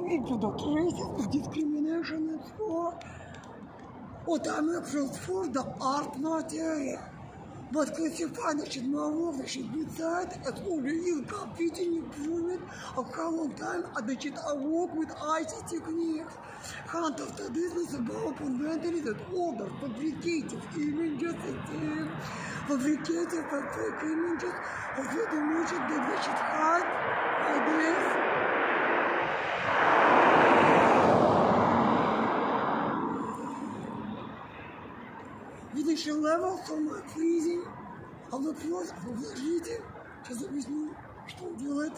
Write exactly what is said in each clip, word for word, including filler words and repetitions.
include traces of discrimination and for what I'm actions for the art material. But classifying should more should be cited as only incompetent improvement of how long time they should work with I T techniques. Count of the business about inventory that order fabricative images and fabricative and fake images of the dimension that they should hide ideas. Видишь level самоотвизень, а вопрос вложите. Сейчас объясню, что он делает.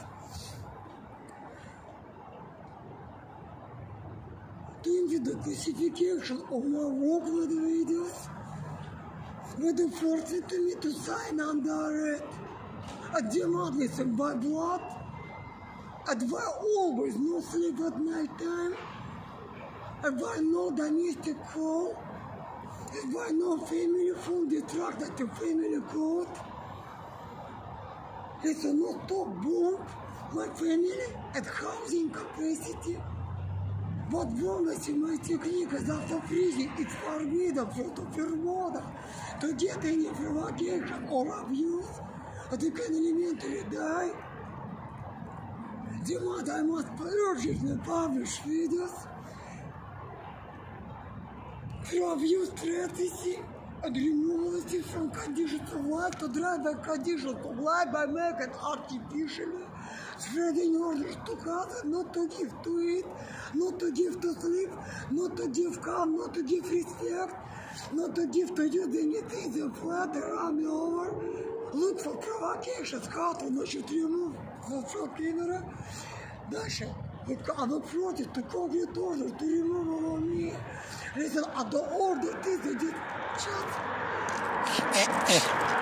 Doing the classification of my work with the videos, with the forcing to me to sign under it. And demanding some by blood, and by always no sleep at night time, and by no domestic call. By no family phone detracted to family code. It's a not top bomb, my family at housing capacity. But bonus in my technique is after freezing, it's forbidden for the performer to get any provocation or abuse. They can elementary die. Demand I must urgently publish videos. From abuse strategy and removal from conditions of life to drive the conditions of life by making artificially spreading orders to others, not to give to eat, not to give to sleep, not to give calm, not to give respect, not to give to use anything that flatter me over. Look for provocations, how to насчет remove the camera. Дальше. А напротив, такого тоже, to remove on me. Listen, at the order, this is just...